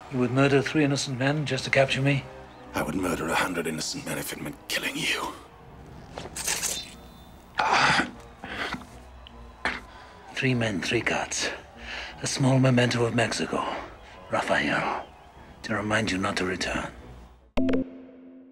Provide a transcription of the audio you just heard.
You would murder 3 innocent men just to capture me? I would murder 100 innocent men if it meant killing you. 3 men, 3 gods. A small memento of Mexico. Rafael. To remind you not to return.